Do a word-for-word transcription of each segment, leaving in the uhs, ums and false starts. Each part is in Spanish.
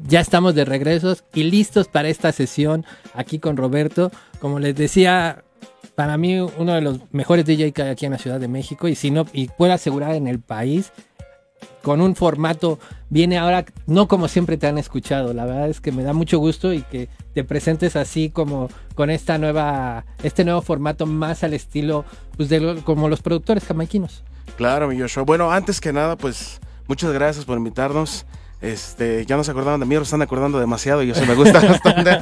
ya estamos de regreso y listos para esta sesión aquí con Roberto. Como les decía, para mí uno de los mejores D J que hay aquí en la Ciudad de México y si no, y puedo asegurar en el país, con un formato, viene ahora no como siempre te han escuchado. La verdad es que me da mucho gusto y que te presentes así como con esta nueva, este nuevo formato más al estilo pues de lo, como los productores jamaiquinos. Claro, mi Joshua. Bueno, antes que nada, pues muchas gracias por invitarnos. Este, ya no se acordaban de mí, ahora están acordando demasiado y eso me gusta bastante.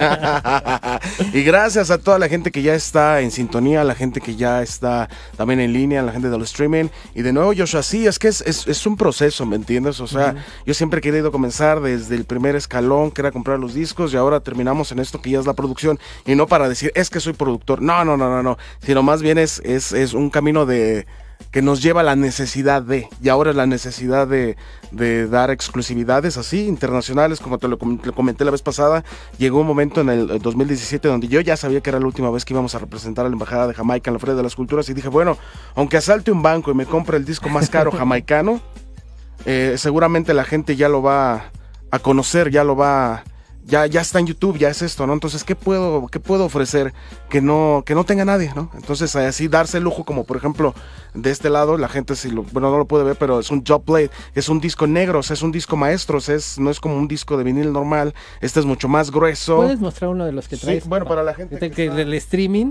Y gracias a toda la gente que ya está en sintonía, la gente que ya está también en línea, la gente del streaming. Y de nuevo, Joshua, sí, es que es, es, es un proceso, ¿me entiendes? O sea, uh-huh. yo siempre he querido comenzar desde el primer escalón, que era comprar los discos, y ahora terminamos en esto que ya es la producción. Y no para decir, es que soy productor, no, no, no, no, no, sino más bien es, es, es un camino de... que nos lleva a la necesidad de, y ahora es la necesidad de, de dar exclusividades así, internacionales, como te lo, te lo comenté la vez pasada. Llegó un momento en el dos mil diecisiete donde yo ya sabía que era la última vez que íbamos a representar a la Embajada de Jamaica en la Feria de las Culturas, y dije, bueno, aunque asalte un banco y me compre el disco más caro jamaicano, eh, seguramente la gente ya lo va a conocer, ya lo va... Ya, ya está en YouTube, ya es esto, ¿no? Entonces, ¿qué puedo, qué puedo ofrecer que no, que no tenga nadie, ¿no? Entonces, así darse el lujo, como por ejemplo, de este lado, la gente, si lo, bueno, no lo puede ver, pero es un Job Plate, es un disco negro, es un disco maestro, es, no es como un disco de vinil normal, este es mucho más grueso. ¿Puedes mostrar uno de los que traes? Sí, bueno, para la gente que, que está... del streaming,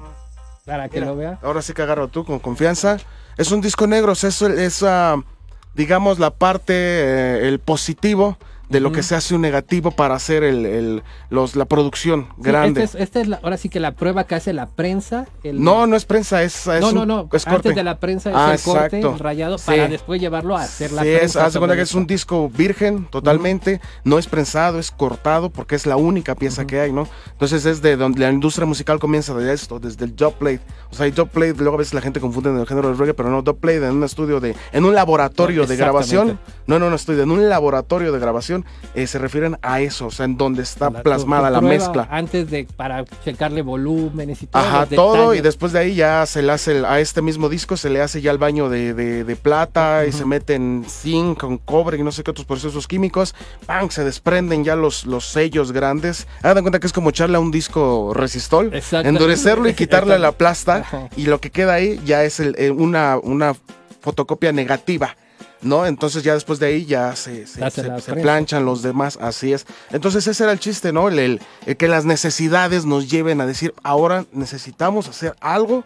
para que Mira, lo vea. Ahora sí que agarro tú con confianza. Es un disco negro, es, es uh, digamos, la parte, eh, el positivo de lo que se hace un negativo para hacer el, el, los, la producción sí, grande. Esta es, esta es la, ahora sí que la prueba que hace la prensa. El... No, no es prensa, es, es No, no, no, es corte. Antes de la prensa es ah, el corte, el rayado, sí. para después llevarlo a hacer la sí, prensa. Sí, haz de cuenta que es un disco virgen, totalmente, uh-huh. no es prensado, es cortado, porque es la única pieza uh-huh. que hay, ¿no? Entonces es de donde la industria musical comienza de esto, desde el job plate. O sea, el job plate, luego a veces la gente confunde en el género del reggae, pero no, job plate en un estudio de, en un laboratorio no, de grabación, no, no, no estudio, en un laboratorio de grabación, Eh, se refieren a eso, o sea, en donde está la, plasmada la mezcla. Antes de, para checarle volúmenes y todo. Ajá, todo, y después de ahí ya se le hace, el, a este mismo disco se le hace ya el baño de, de, de plata, uh-huh. y se meten zinc con cobre y no sé qué otros procesos químicos, ¡pam! Se desprenden ya los, los sellos grandes. Hagan cuenta que es como echarle a un disco resistol, endurecerlo y quitarle la plasta, uh-huh. y lo que queda ahí ya es el, una, una fotocopia negativa, ¿no? Entonces ya después de ahí ya se, se, se, se planchan los demás, así es. Entonces ese era el chiste, ¿no? El, el, el que las necesidades nos lleven a decir, ahora necesitamos hacer algo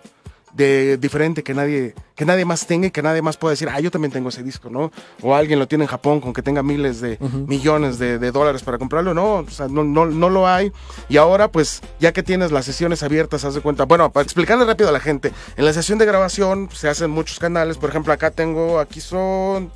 de diferente que nadie, que nadie más tenga y que nadie más pueda decir, ah, yo también tengo ese disco, ¿no? O alguien lo tiene en Japón con que tenga miles de uh-huh. millones de, de dólares para comprarlo, no, o sea, no, no, no lo hay. Y ahora, pues, ya que tienes las sesiones abiertas, haz de cuenta, bueno, para explicarle rápido a la gente, en la sesión de grabación se hacen muchos canales, por ejemplo, acá tengo, aquí son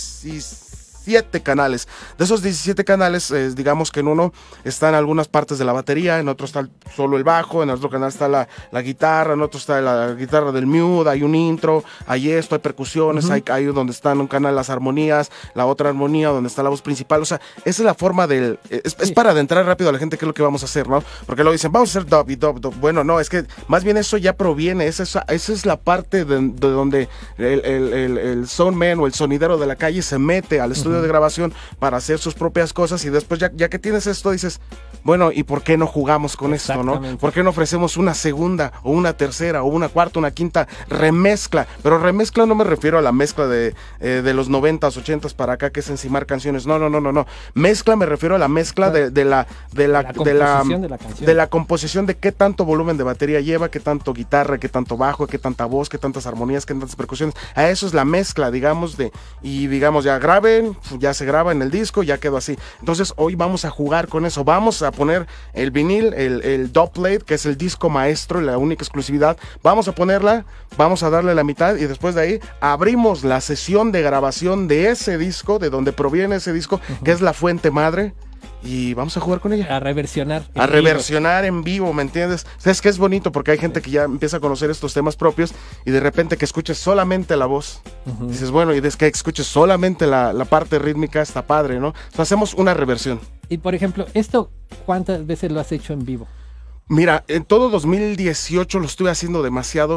diecisiete canales. De esos diecisiete canales, eh, digamos que en uno están algunas partes de la batería, en otro está solo el bajo, en otro canal está la, la guitarra, en otro está la guitarra del mute, hay un intro, hay esto, hay percusiones, uh-huh. hay, hay donde están un canal las armonías, la otra armonía donde está la voz principal. O sea, esa es la forma del... Es, sí. es para adentrar rápido a la gente qué es lo que vamos a hacer, ¿no? Porque luego dicen, vamos a hacer dub y dub, dub. Bueno, no, es que más bien eso ya proviene, esa, esa, esa es la parte de, de donde el, el, el, el soundman o el sonidero de la calle se mete al estudio uh-huh. de grabación para hacer sus propias cosas, y después ya, ya que tienes esto dices, bueno, ¿y por qué no jugamos con esto, no? ¿Por qué no ofrecemos una segunda o una tercera o una cuarta, una quinta remezcla? Pero remezcla no me refiero a la mezcla de, eh, de los noventas, ochentas para acá, que es encimar canciones, no, no, no, no, no. Mezcla me refiero a la mezcla de, de la de la, de la, de la, de la, de la composición, de qué tanto volumen de batería lleva, qué tanto guitarra, qué tanto bajo, qué tanta voz, qué tantas armonías, qué tantas percusiones. A eso es la mezcla, digamos, de, y digamos, ya graben, ya se graba en el disco, ya quedó así. Entonces hoy vamos a jugar con eso, vamos a poner el vinil, el, el dub plate, que es el disco maestro, la única exclusividad, vamos a ponerla, vamos a darle la mitad, y después de ahí abrimos la sesión de grabación de ese disco, de donde proviene ese disco, uh-huh. que es la fuente madre, y vamos a jugar con ella. A reversionar. A reversionar en vivo, ¿me entiendes? O sea, es que es bonito porque hay gente que ya empieza a conocer estos temas propios, y de repente que escuches solamente la voz, uh-huh. dices, bueno, y desde que escuches solamente la, la parte rítmica, está padre, ¿no? O sea, hacemos una reversión. Y por ejemplo, esto, ¿cuántas veces lo has hecho en vivo? Mira, en todo dos mil dieciocho lo estuve haciendo demasiado,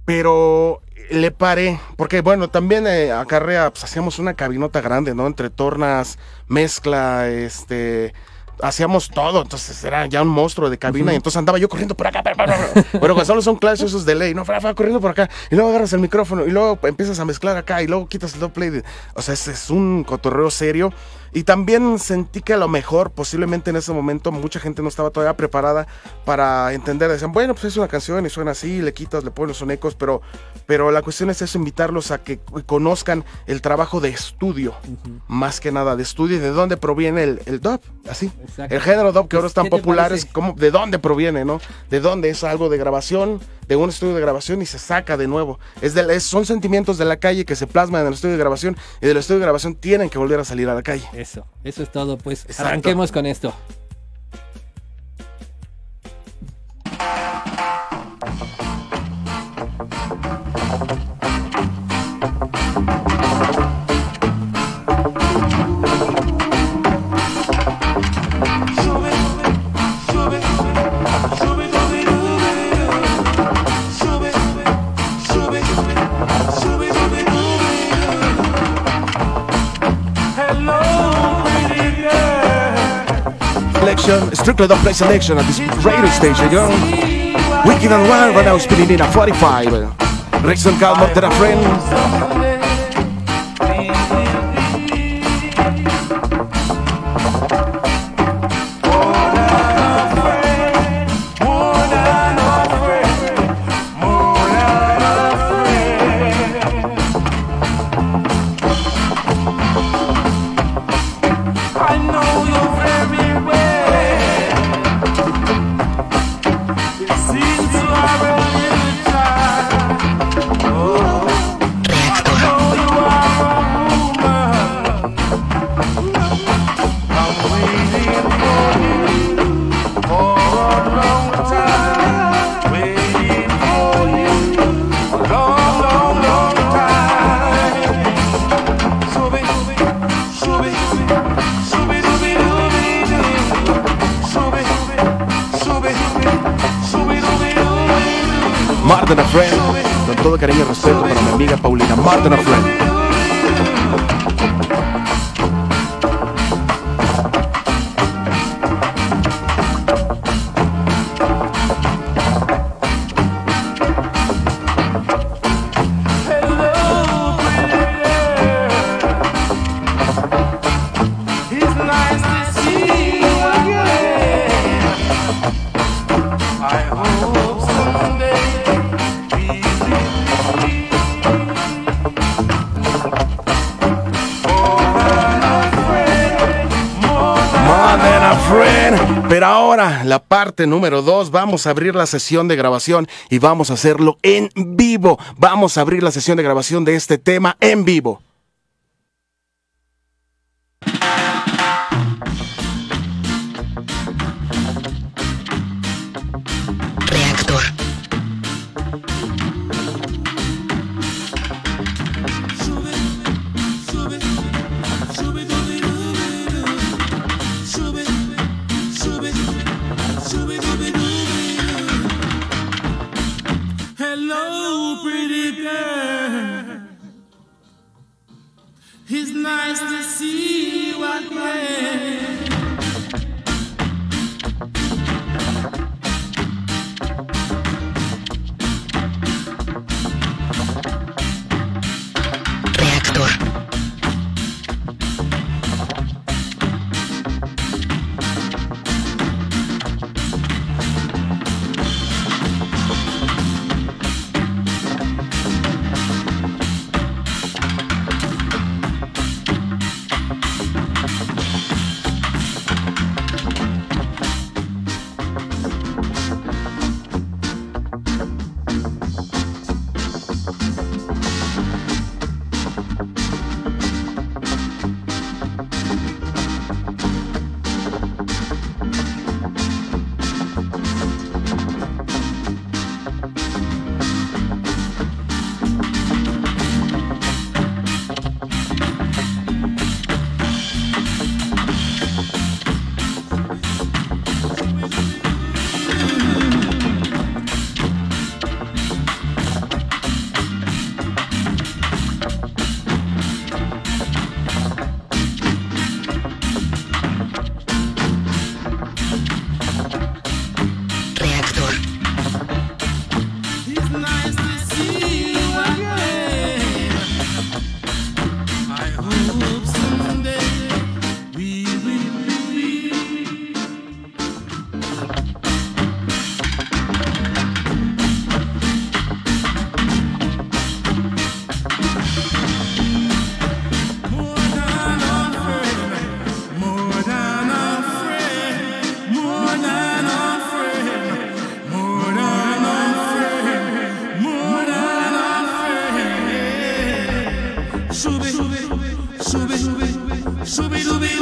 pero le paré, porque bueno, también eh, acarrea, pues hacíamos una cabinota grande, ¿no? Entre tornas, mezcla, este... hacíamos todo, entonces era ya un monstruo de cabina. Uh-huh. Y entonces andaba yo corriendo por acá, bueno, cuando solo son clases esos de ley, no, fra, fra, corriendo por acá, y luego agarras el micrófono, y luego empiezas a mezclar acá, y luego quitas el doble, o sea, es, es un cotorreo serio. Y también sentí que a lo mejor, posiblemente en ese momento, mucha gente no estaba todavía preparada para entender. Decían, bueno, pues es una canción y suena así, le quitas, le pones los ecos, pero, pero la cuestión es eso, invitarlos a que conozcan el trabajo de estudio, uh-huh. más que nada de estudio, y de dónde proviene el, el dub, así. Exacto. El género dub que ahora es tan popular, es como, ¿de dónde proviene, no? ¿De dónde? Es algo de grabación, de un estudio de grabación y se saca de nuevo. Es de, es, son sentimientos de la calle que se plasman en el estudio de grabación, y del estudio de grabación tienen que volver a salir a la calle. Eso, eso es todo, pues. Exacto. Arranquemos con esto. Strictly the play selection at this radio station, yo. Wicked and Wild, right now spinning in a forty-five. Rexon Cal, not a friend. More Than a Friend, con todo cariño y respeto para mi amiga Paulina. More Than a Friend. Pero ahora, la parte número dos, vamos a abrir la sesión de grabación y vamos a hacerlo en vivo. Vamos a abrir la sesión de grabación de este tema en vivo. Reactor.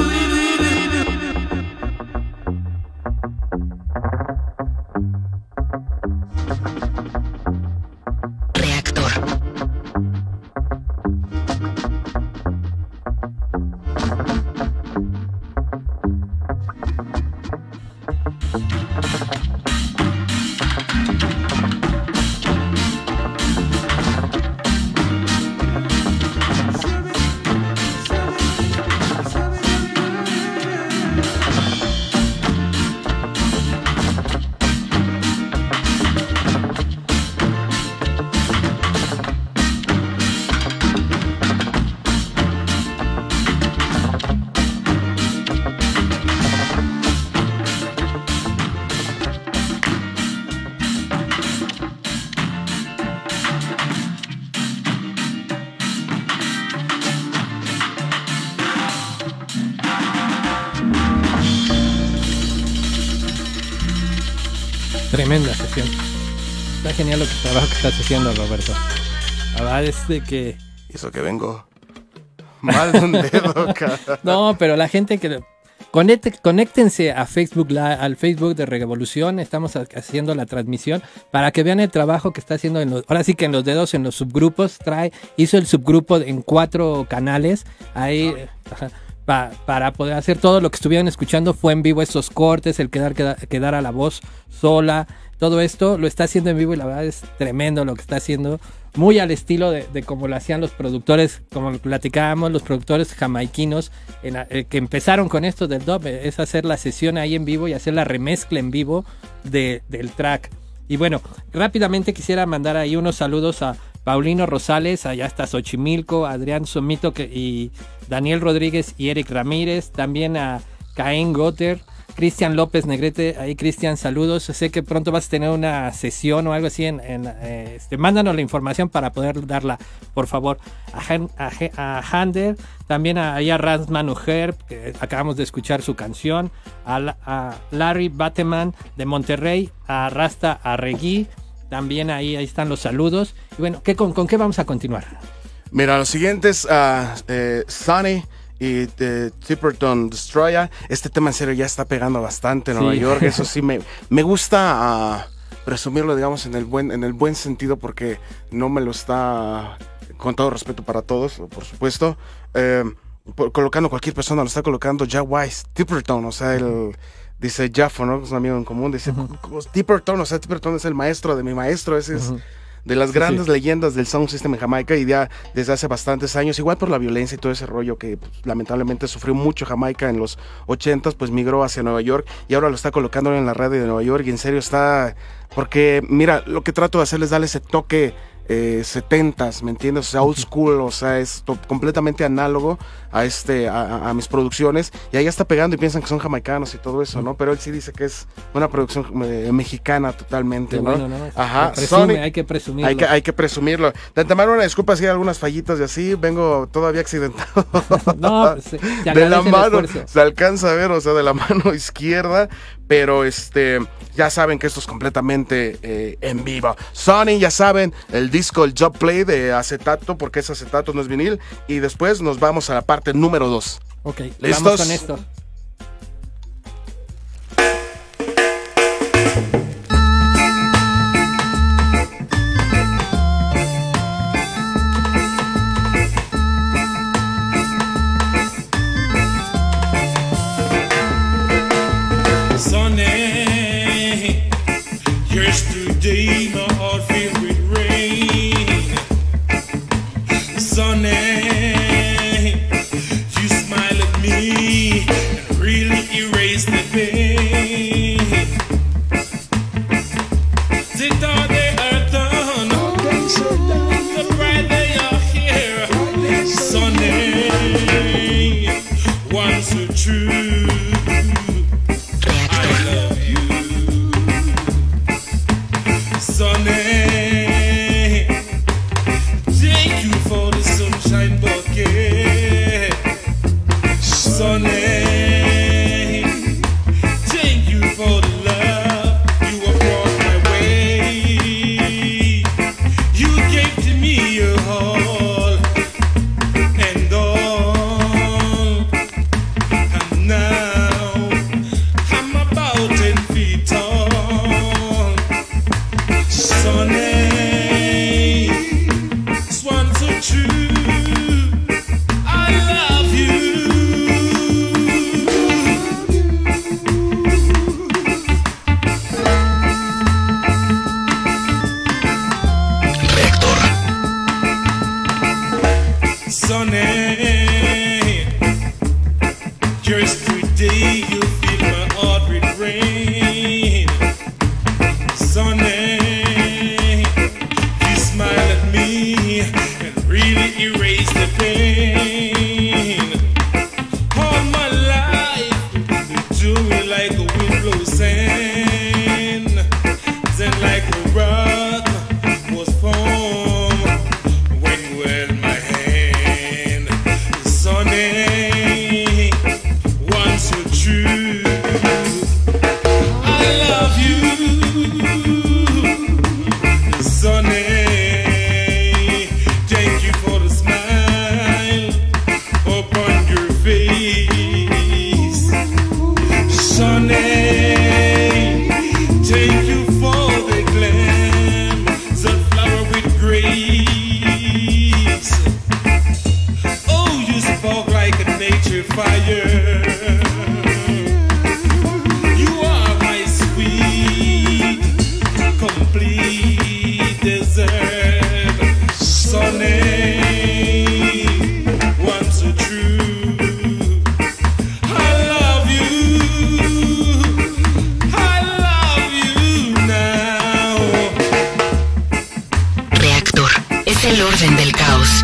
Tremenda sesión. Está genial lo que trabajo que estás haciendo, Roberto. La verdad es de que... Eso que vengo mal de un dedo, cara. No, pero la gente que... Conecte, conéctense a Facebook, la, al Facebook de Revolución. Estamos haciendo la transmisión para que vean el trabajo que está haciendo. En los, ahora sí que en los dedos, en los subgrupos. Trae, hizo el subgrupo en cuatro canales. Ahí... Ajá. Pa, para poder hacer todo lo que estuvieron escuchando fue en vivo, estos cortes, el quedar, quedar, quedar a la voz sola, todo esto lo está haciendo en vivo y la verdad es tremendo lo que está haciendo, muy al estilo de, de como lo hacían los productores, como lo platicábamos, los productores jamaiquinos en, eh, que empezaron con esto del dub, es hacer la sesión ahí en vivo y hacer la remezcla en vivo de, del track. Y bueno, rápidamente quisiera mandar ahí unos saludos a Paulino Rosales, allá está Xochimilco, Adrián Somito que, y Daniel Rodríguez y Eric Ramírez, también a Caín Gotter, Cristian López Negrete, ahí Cristian, saludos, sé que pronto vas a tener una sesión o algo así, en, en eh, este, mándanos la información para poder darla, por favor, a, Han, a, a Hander, también a, a Rasman Ujer, que acabamos de escuchar su canción, a, a Larry Bateman de Monterrey, a Rasta Arregui, también ahí, ahí están los saludos. Y bueno, ¿qué, con, ¿con qué vamos a continuar? Mira, los siguientes, uh, eh, Sunny y uh, Tipperton Destroyer. Este tema en serio ya está pegando bastante en sí. Nueva York. Eso sí, me, me gusta uh, presumirlo, digamos, en el, buen, en el buen sentido, porque no me lo está, con todo respeto para todos, por supuesto, eh, por, colocando cualquier persona, lo está colocando ya Wise, Tipperton, o sea, el... Dice Jaffo, ¿no? Es un amigo en común. Dice, uh-huh. Tipperton, o sea, Tipperton es el maestro de mi maestro. Ese es uh-huh. de las grandes sí, sí. leyendas del sound system en Jamaica y ya desde hace bastantes años. Igual por la violencia y todo ese rollo que pues, lamentablemente sufrió mucho Jamaica en los ochentas, pues migró hacia Nueva York y ahora lo está colocando en la radio de Nueva York. Y en serio está... Porque, mira, lo que trato de hacer es darle ese toque... Eh, setentas, ¿me entiendes? O sea, old school, o sea, es to- completamente análogo a este a, a mis producciones, y ahí está pegando y piensan que son jamaicanos y todo eso, ¿no? Pero él sí dice que es una producción eh, mexicana totalmente, ¿no? Bueno, ¿no? Ajá, Presume, Sony, hay que presumirlo. Hay que, hay que presumirlo. De antemano una disculpa si hay algunas fallitas y así, vengo todavía accidentado. No, pues, te de la mano, el se alcanza a ver, o sea, de la mano izquierda, pero este, ya saben que esto es completamente eh, en vivo. Sony, ya saben, el disco, el Job Play de acetato, porque es acetato, no es vinil. Y después nos vamos a la parte número dos. Ok, ¿listos? Vamos con esto. Sunny, yesterday my heart filled with rain. Sunny, you smile at me and really erase the pain. The dark they are done, the bright they are here. Sunny, one so true. Sunny, thank you for the sunshine bucket. Sunny, thank you for the love you have brought my way. You gave to me your all and all, now. I'm about ten feet tall. Sonny, swan so true. I love you. Reactor. Sonny, just today you fill my heart with rain. Sonny, you smile at me and really erase the pain. All my life you do me like a wind blows sand, then like a rock was formed when you held my hand. Sonny, once you're true, I love you. Sonny, thank you for the smile upon your face. Sonny, thank you for the glam, sunflower with grace. Oh, you spark like a nature fire. You are my sweet, complete desert. Sonny, one so true. I love you. I love you now. Reactor. Es el orden del caos.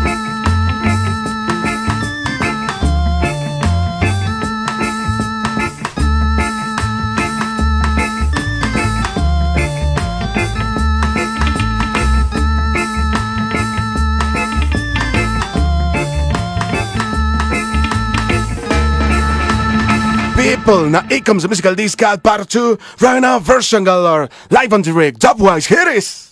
People, now here comes the musical discount part two, right now version galore, live on direct, Dubwise, here it is!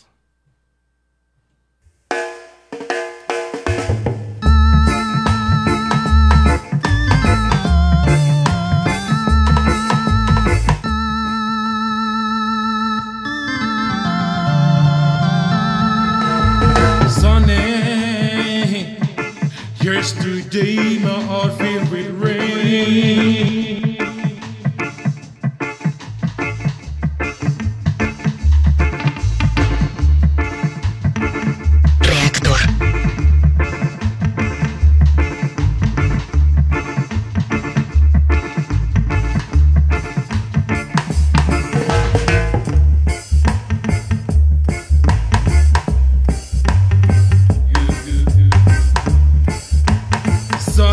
Sonny, yesterday my heart filled with rain. Reactor. Sonny,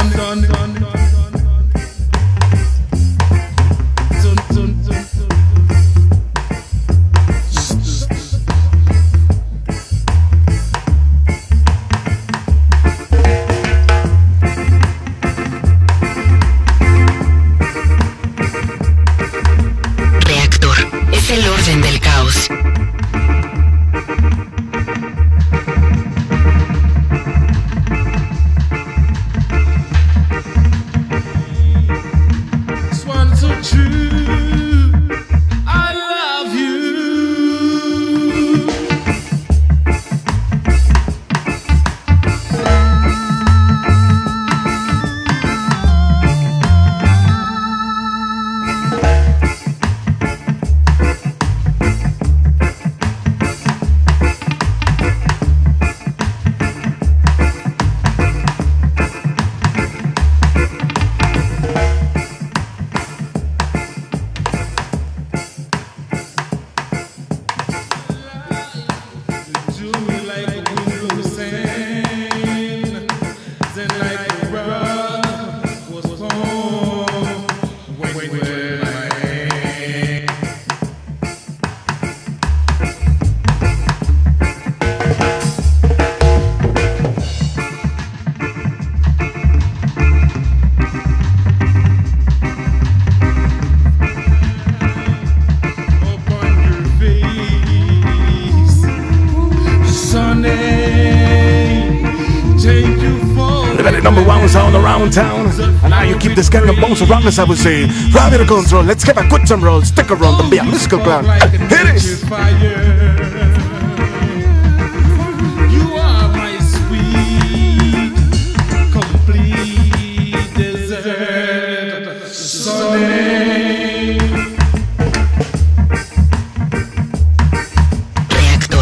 downtown. And now you keep this kind of bones around us, I would say. Radio control, let's get a good time roll. Stick around and be a musical clown. Here it is. You are my sweet, complete desert. Sunny. Reactor.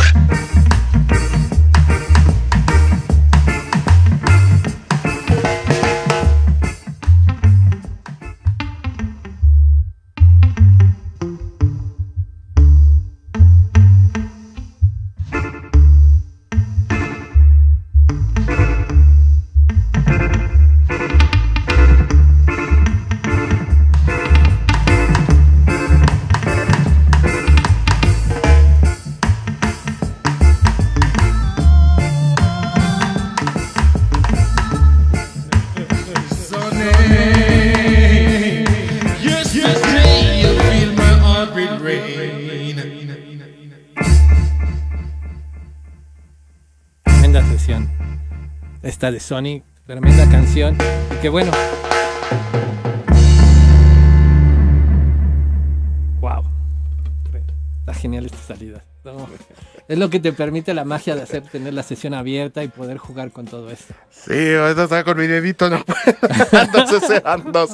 Tremenda sesión. Esta de Sony, tremenda canción. Y que bueno. Wow. Está genial esta salida. No, es lo que te permite la magia de hacer tener la sesión abierta y poder jugar con todo esto. Sí, ahorita estaba con mi dedito, no puedo. Entonces eran dos.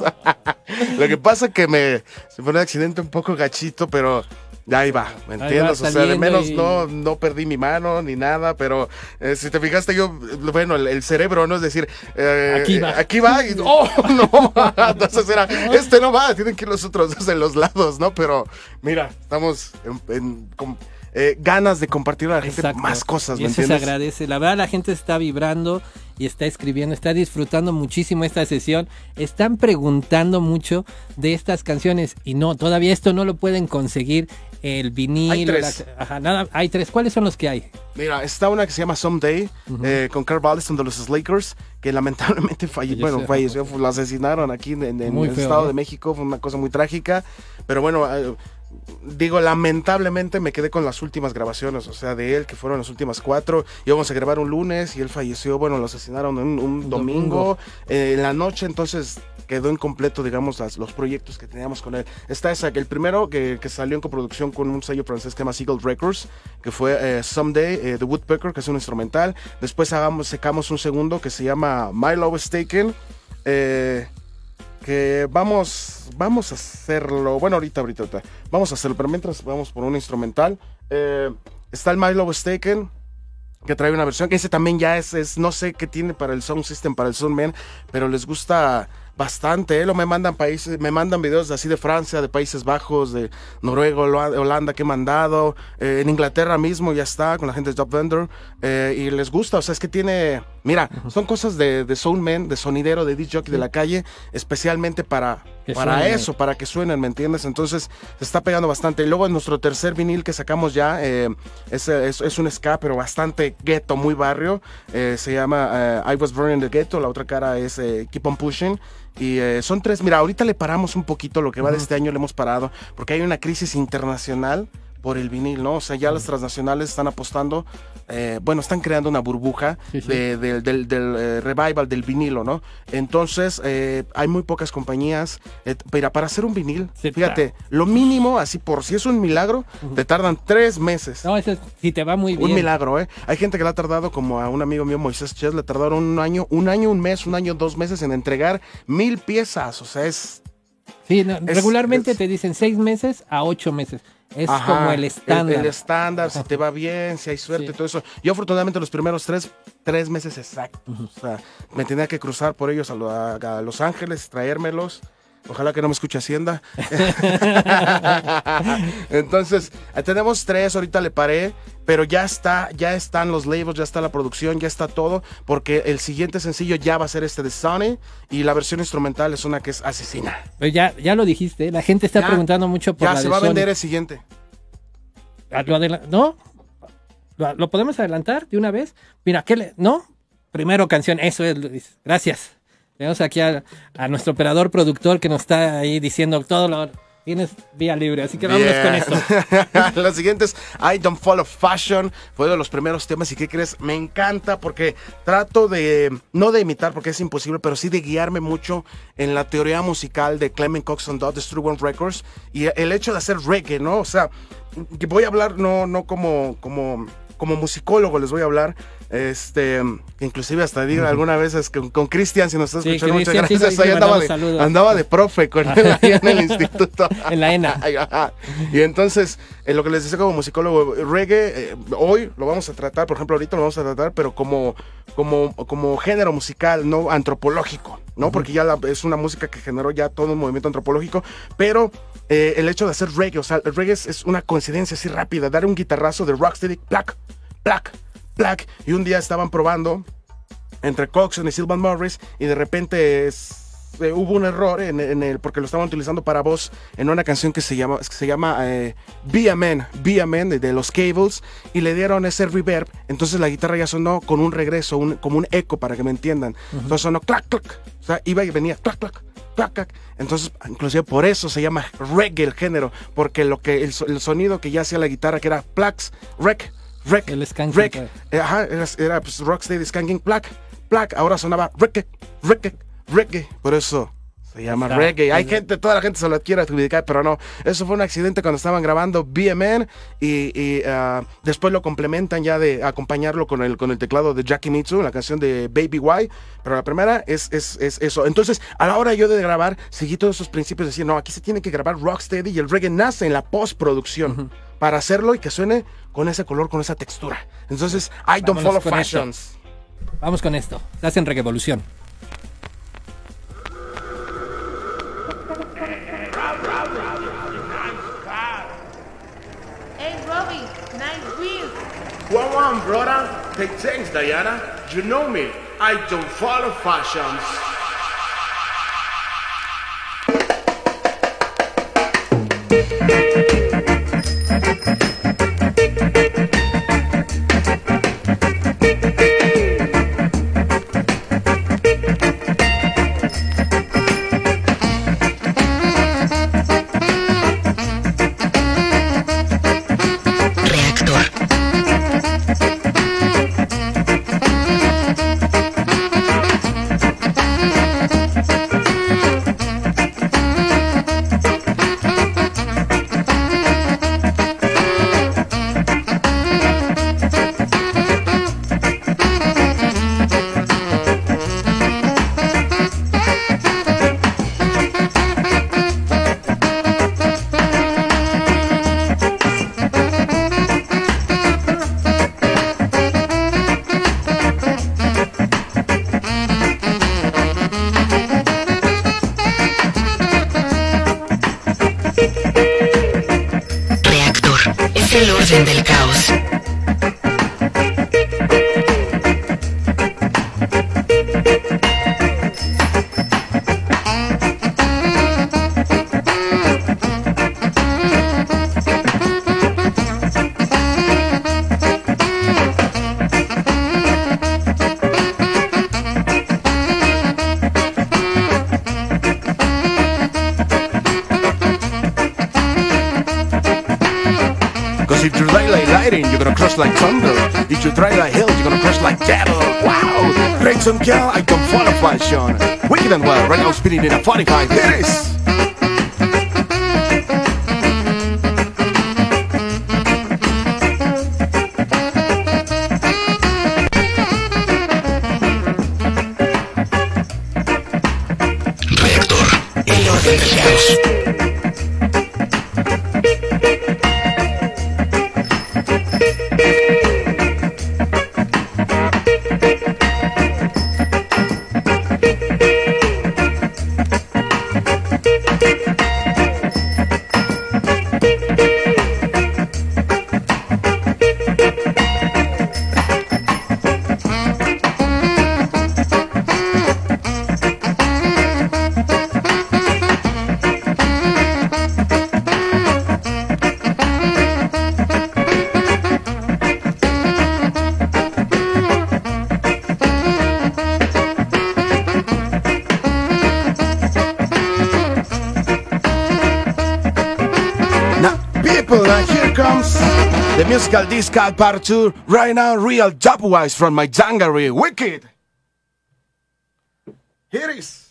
Lo que pasa es que me se fue un accidente un poco gachito, pero ya ahí va, ¿me entiendes? O sea, de menos y... no, no perdí mi mano ni nada, pero eh, si te fijaste yo, bueno, el, el cerebro, ¿no? Es decir, eh, aquí va. Aquí va y, ¡oh, no! Entonces era, este no va, tienen que ir los otros dos en los lados, ¿no? Pero mira, estamos en... en con, Eh, ganas de compartir a la gente. Exacto. Más cosas, ¿me y eso entiendes? se agradece. La verdad, la gente está vibrando y está escribiendo, está disfrutando muchísimo esta sesión. Están preguntando mucho de estas canciones y no, todavía esto no lo pueden conseguir. El vinil. Hay tres. La, ajá, nada, hay tres. ¿Cuáles son los que hay? Mira, está una que se llama Someday, uh-huh. eh, con Carl Balleston de los Lakers, que lamentablemente falle, bueno, falleció, lo asesinaron aquí en, en, en el feo, Estado ¿eh? de México. Fue una cosa muy trágica, pero bueno... Eh, digo, lamentablemente me quedé con las últimas grabaciones, o sea, de él, que fueron las últimas cuatro. Íbamos a grabar un lunes y él falleció, bueno, lo asesinaron un, un domingo, domingo. Eh, en la noche, entonces quedó incompleto, digamos, las, los proyectos que teníamos con él. Está esa, el primero que, que salió en coproducción con un sello francés que se llama Seagull Records, que fue eh, Someday, eh, The Woodpecker, que es un instrumental. Después hagamos, sacamos un segundo que se llama My Love is Taken, eh... que vamos vamos a hacerlo, bueno, ahorita, ahorita, ahorita, vamos a hacerlo, pero mientras vamos por un instrumental, eh, está el My Love is Taken, que trae una versión, que ese también ya es, es no sé qué tiene para el Sound System, para el Soundman, pero les gusta bastante, ¿eh? Lo me mandan países, me mandan videos así de Francia, de Países Bajos, de Noruega, Holanda, que he mandado, eh, en Inglaterra mismo ya está, con la gente de Job Vendor, eh, y les gusta, o sea, es que tiene, mira, uh-huh. son cosas de, de soundman, de sonidero, de disc jockey, sí. de la calle, especialmente para, para suene. eso, para que suenen, ¿me entiendes? Entonces, se está pegando bastante. Y luego en nuestro tercer vinil que sacamos ya, eh, es, es, es un ska, pero bastante ghetto, muy barrio, eh, se llama uh, I Was Born in the Ghetto, la otra cara es eh, Keep on Pushing. Y eh, son tres, mira, ahorita le paramos un poquito, lo que va uh-huh. de este año le hemos parado, porque hay una crisis internacional por el vinil, ¿no? O sea, ya uh-huh. las transnacionales están apostando, eh, bueno, están creando una burbuja sí, sí. De, de, del, del eh, revival del vinilo, ¿no? Entonces, eh, hay muy pocas compañías, eh, mira, para hacer un vinil, sí, fíjate, claro. lo mínimo, así por si es un milagro, uh-huh. te tardan tres meses. No, eso si te va muy bien. Un milagro, ¿eh? Hay gente que le ha tardado, como a un amigo mío, Moisés Ches, le tardaron un año, un año, un mes, un año, dos meses en entregar mil piezas, o sea, es... Sí, no, es, regularmente es, te dicen seis meses a ocho meses. Es Ajá, como el estándar. El, el estándar, si te va bien, si hay suerte, sí. todo eso. Yo afortunadamente los primeros tres, tres meses exactos. Uh-huh. O sea, me tenía que cruzar por ellos a, lo, a, a Los Ángeles, traérmelos. Ojalá que no me escuche Hacienda. Entonces, tenemos tres, ahorita le paré, pero ya está, ya están los labels, ya está la producción, ya está todo, porque el siguiente sencillo ya va a ser este de Sony y la versión instrumental es una que es asesina. Pero ya, ya lo dijiste, la gente está ya, preguntando mucho por ya la se de va Sony. A vender el siguiente. ¿Lo adela- ¿No? ¿Lo, ¿Lo podemos adelantar de una vez? Mira, ¿qué le- ¿no? Primero canción, eso es, Luis. Gracias. Tenemos aquí a, a nuestro operador productor que nos está ahí diciendo todo lo, tienes vía libre, así que vámonos con esto. Los siguientes, I Don't Follow Fashion, fue de los primeros temas. ¿Y qué crees? Me encanta porque trato de, no de imitar porque es imposible, pero sí de guiarme mucho en la teoría musical de Clement Coxon Dodd de Stru One Records y el hecho de hacer reggae, ¿no? O sea, que voy a hablar no, no como, como, como musicólogo, les voy a hablar. Este, inclusive hasta digo alguna vez es que con Cristian, si nos estás Sí, escuchando, muchas Cristian, gracias. sí, Ahí le andaba, mandamos de, saludos. andaba de profe con él ahí en el instituto. En la ENA. Ajá. Y entonces, eh, lo que les decía como musicólogo, reggae, eh, hoy lo vamos a tratar, por ejemplo, ahorita lo vamos a tratar, pero como, como, como género musical, no antropológico, ¿no? Uh-huh. Porque ya la, es una música que generó ya todo un movimiento antropológico, pero eh, el hecho de hacer reggae, o sea, el reggae es, es una coincidencia así rápida, dar un guitarrazo de rocksteady, plac, plac, plac, y un día estaban probando entre Coxon y Sylvan Morris y de repente es, eh, hubo un error en, en el porque lo estaban utilizando para voz en una canción que se llama que se llama eh, Be a Man, Be a Man de, de los Cables y le dieron ese reverb, entonces la guitarra ya sonó con un regreso, un, como un eco para que me entiendan. Uh-huh. Entonces sonó clac clac, o sea, iba y venía clac clac. Clac, clac. Entonces, inclusive por eso se llama reggae el género, porque lo que el, el sonido que ya hacía la guitarra que era plax, rec, rec, el skanking, rec, eh, ajá, era, era pues, rocksteady skanking, plac, plac, ahora sonaba reggae, reggae, reggae, por eso se llama ah, reggae. Hay gente, toda la gente se lo quiere adjudicar, pero no. Eso fue un accidente cuando estaban grabando Be a Man y, y uh, después lo complementan ya de acompañarlo con el, con el teclado de Jackie Mitsu, la canción de Baby Why, pero la primera es, es, es eso. Entonces, a la hora yo de grabar, seguí todos esos principios de decir, no, aquí se tiene que grabar rocksteady y el reggae nace en la postproducción. Uh-huh. Para hacerlo y que suene con ese color, con esa textura. Entonces, I don't follow fashions. Esto. Vamos con esto. Estás en Regevolución. Hey, Robbie, nice wheel. Well, on, brother. Hey, thanks, Diana. You know me. I don't follow fashions. El orden del caos. If you ride like lightning, you're gonna crush like thunder. If you drive like hell, you're gonna crush like devil. Wow! Great some girl, I don't follow fashion. Wicked and well, right now spinning in a forty-five. Here it is! Reactor, el orden del caos. people, and here comes the musical disc part two. Right now, real dub-wise from my Jangari, Wicked. Here it is.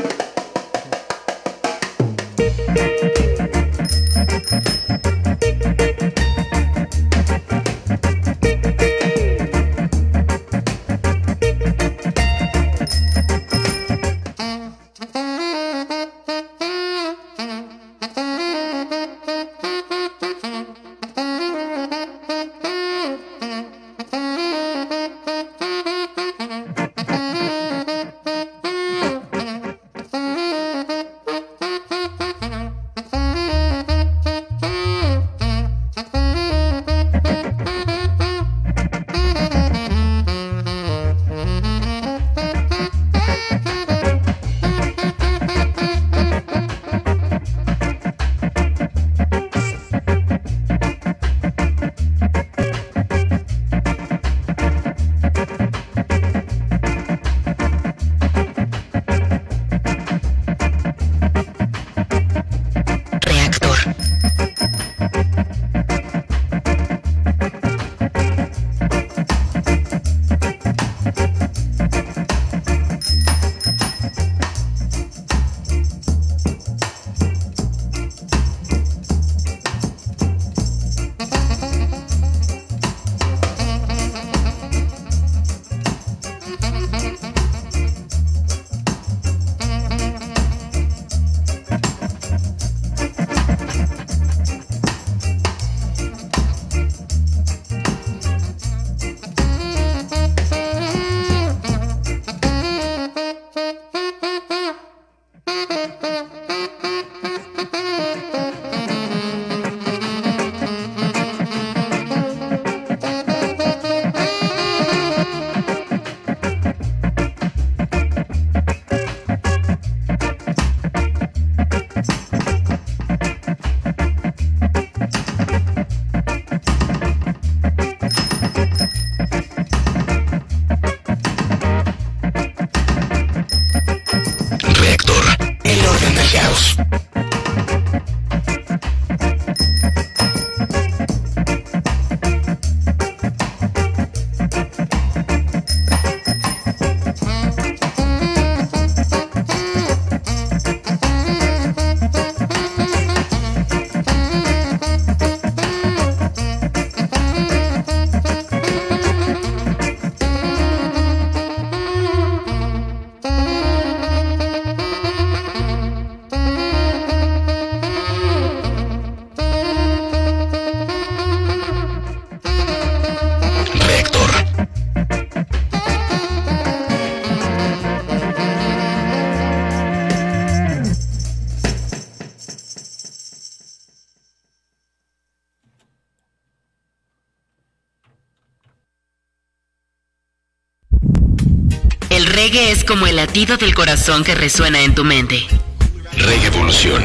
Reggae es como el latido del corazón que resuena en tu mente. Reggae Evolución.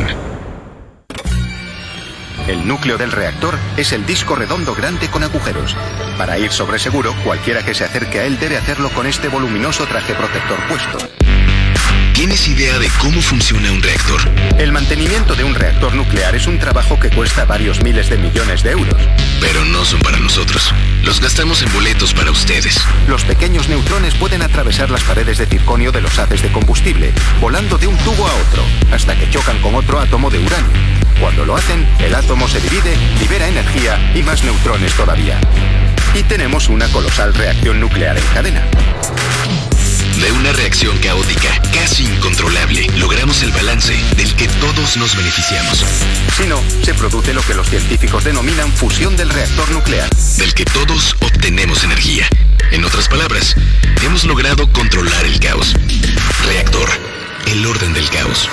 El núcleo del reactor es el disco redondo grande con agujeros. Para ir sobre seguro, cualquiera que se acerque a él debe hacerlo con este voluminoso traje protector puesto. ¿Tienes idea de cómo funciona un reactor? El mantenimiento de un reactor nuclear es un trabajo que cuesta varios miles de millones de euros. Pero no son para nosotros. Los gastamos en boletos para ustedes. Los pequeños neutrones pueden atravesar las paredes de circonio de los haces de combustible, volando de un tubo a otro, hasta que chocan con otro átomo de uranio. Cuando lo hacen, el átomo se divide, libera energía y más neutrones todavía. Y tenemos una colosal reacción nuclear en cadena. De una reacción caótica, casi incontrolable, logramos el balance del que todos nos beneficiamos. Si no, se produce lo que los científicos denominan fusión del reactor nuclear. Del que todos obtenemos energía. En otras palabras, hemos logrado controlar el caos. Reactor, el orden del caos.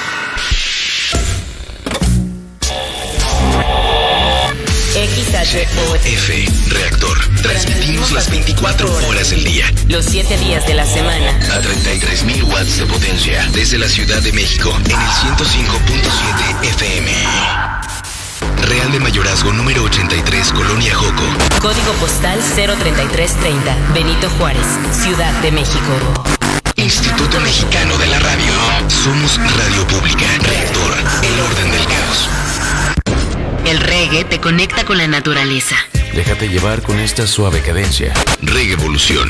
X H O F, Reactor. Transmitimos las veinticuatro horas del día. Los siete días de la semana. A treinta y tres mil watts de potencia. Desde la Ciudad de México, en el ciento cinco punto siete F M. Real de Mayorazgo número ochenta y tres, Colonia Joco. Código postal cero treinta y tres treinta, Benito Juárez, Ciudad de México. Instituto Mexicano de la Radio. Somos Radio Pública. Reactor, el orden del caos. El rey reggae te conecta con la naturaleza. Déjate llevar con esta suave cadencia. Reggae Evolución.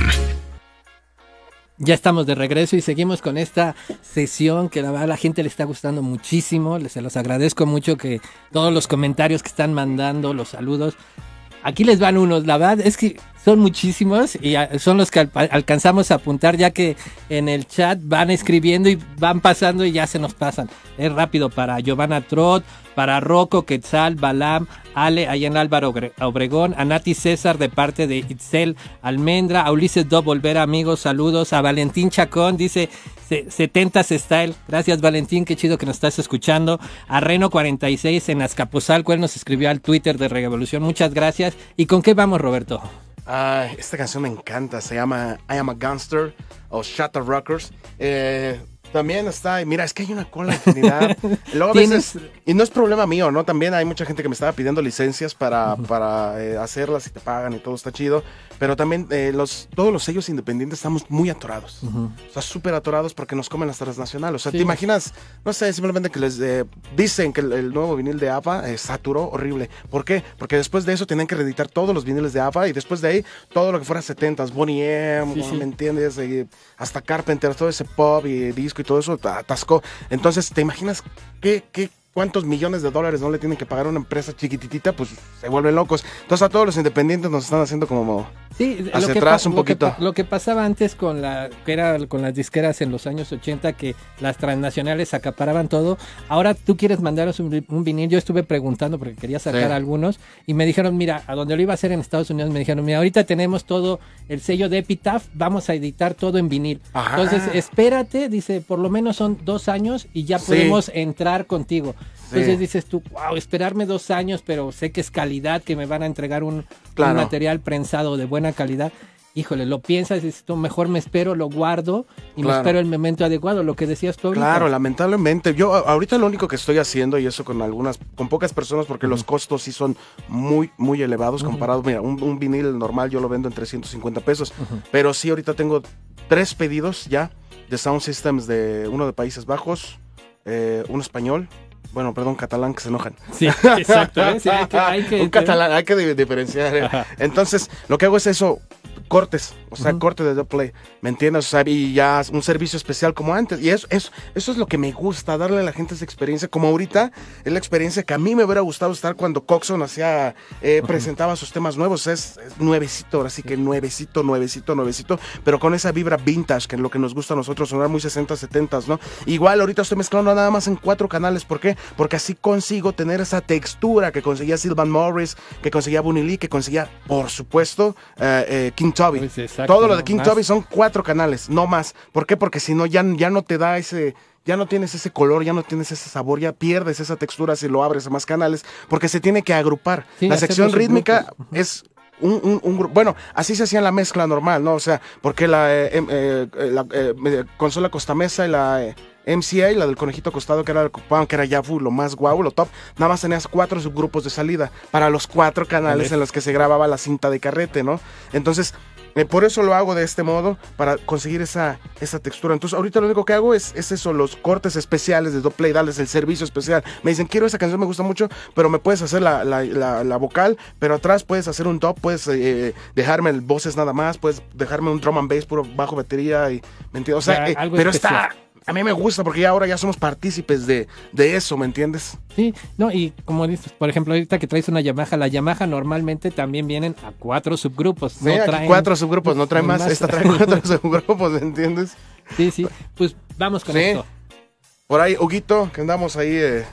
Ya estamos de regreso y seguimos con esta sesión que la verdad a la gente le está gustando muchísimo. Les se los agradezco mucho que todos los comentarios que están mandando, los saludos. Aquí les van unos, la verdad es que son muchísimos y son los que al alcanzamos a apuntar, ya que en el chat van escribiendo y van pasando y ya se nos pasan. Es rápido para Giovanna Trot, para Rocco, Quetzal, Balam, Ale, allá en Álvaro Obregón, a Nati César de parte de Itzel Almendra, a Ulises Do Volver, amigos, saludos, a Valentín Chacón, dice setentas Style, gracias Valentín, qué chido que nos estás escuchando, a Reno cuarenta y seis en Azcapotzalco, él nos escribió al Twitter de Reggae Evolución, muchas gracias. ¿Y con qué vamos, Roberto? Ah, esta canción me encanta, se llama I Am a Gangster o Shatter Rockers. Eh, también está, mira, es que hay una cola de infinidad. Luego a veces, y no es problema mío, ¿no? También hay mucha gente que me estaba pidiendo licencias para, uh-huh. para eh, hacerlas y te pagan y todo está chido. Pero también eh, los, todos los sellos independientes estamos muy atorados. Uh-huh. O sea, súper atorados porque nos comen las transnacionales. O sea, sí. ¿Te imaginas? No sé, simplemente que les eh, dicen que el, el nuevo vinil de A P A eh, saturó horrible. ¿Por qué? Porque después de eso tenían que reeditar todos los viniles de A P A y después de ahí todo lo que fuera setentas, Boney M, sí, sí. ¿me entiendes? Eh, hasta Carpenter, todo ese pop y disco y todo eso atascó. Entonces, ¿te imaginas qué, qué cuántos millones de dólares no le tienen que pagar a una empresa chiquititita? Pues se vuelven locos. Entonces a todos los independientes nos están haciendo como sí, hacia lo que atrás pa- un lo poquito. Que pa- lo que pasaba antes con la que era con las disqueras en los años ochenta, que las transnacionales acaparaban todo. Ahora tú quieres mandaros un, un vinil. Yo estuve preguntando porque quería sacar sí. algunos y me dijeron, mira, a donde lo iba a hacer en Estados Unidos, me dijeron, mira, ahorita tenemos todo el sello de Epitaph, vamos a editar todo en vinil. Ajá. Entonces espérate, dice, por lo menos son dos años y ya podemos sí. entrar contigo. Entonces sí. dices tú, wow, esperarme dos años, pero sé que es calidad, que me van a entregar un, claro. un material prensado de buena calidad. Híjole, lo piensas y dices tú, mejor me espero, lo guardo y claro. me espero el momento adecuado, lo que decías tú ahorita. Claro, lamentablemente. Yo ahorita lo único que estoy haciendo, y eso con algunas, con pocas personas, porque uh-huh. los costos sí son muy, muy elevados uh-huh. comparados. Mira, un, un vinil normal yo lo vendo en trescientos cincuenta pesos, uh-huh. pero sí ahorita tengo tres pedidos ya de Sound Systems, de uno de Países Bajos, eh, uno español. Bueno, perdón, catalán, que se enojan. Sí, exacto. ¿eh? Sí, hay que, hay que, un catalán, hay que diferenciar. ¿eh? Entonces, lo que hago es eso, cortes, o sea, uh-huh. corte de dubplate, ¿me entiendes? O sea, y ya un servicio especial como antes. Y eso, eso, eso es lo que me gusta, darle a la gente esa experiencia. Como ahorita, es la experiencia que a mí me hubiera gustado estar cuando Coxon hacía, eh, uh-huh. presentaba sus temas nuevos. Es, es nuevecito, ahora sí que nuevecito, nuevecito, nuevecito, pero con esa vibra vintage, que es lo que nos gusta a nosotros, sonar muy sesenta, setenta, ¿no? Igual ahorita estoy mezclando nada más en cuatro canales. ¿Por qué? Porque así consigo tener esa textura que conseguía Sylvan Morris, que conseguía Bunny Lee, que conseguía, por supuesto, eh, eh, King Tubby. Pues exacto, todo lo de King ¿no? Tubby son cuatro canales, no más. ¿Por qué? Porque si no, ya, ya no te da ese... ya no tienes ese color, ya no tienes ese sabor, ya pierdes esa textura si lo abres a más canales, porque se tiene que agrupar. Sí, la sección rítmica es... Un, un, un grupo, bueno, así se hacía la mezcla normal, ¿no? O sea, porque la, eh, eh, la eh, consola Costamesa y la eh, M C A, la del conejito acostado, que era el cupón, que era ya fu, lo más guau, lo top, nada más tenías cuatro subgrupos de salida para los cuatro canales en los que se grababa la cinta de carrete, ¿no? Entonces, eh, por eso lo hago de este modo, para conseguir esa, esa textura. Entonces, ahorita lo único que hago es, es eso, los cortes especiales de dubplate, darles el servicio especial. Me dicen, quiero esa canción, me gusta mucho, pero me puedes hacer la, la, la, la vocal, pero atrás puedes hacer un top, puedes eh, dejarme el voces nada más, puedes dejarme un drum and bass, puro bajo batería, y, ¿me entiendes? O sea, eh, pero especial. Está... A mí me gusta porque ya ahora ya somos partícipes de, de eso, ¿me entiendes? Sí, no, y como dices, por ejemplo, ahorita que traes una Yamaha, la Yamaha normalmente también vienen a cuatro subgrupos. Sí, no traen, cuatro subgrupos, no trae más, más, esta trae cuatro subgrupos, ¿me entiendes? Sí, sí, pues vamos con sí. esto. Por ahí, Huguito, que andamos ahí, eh...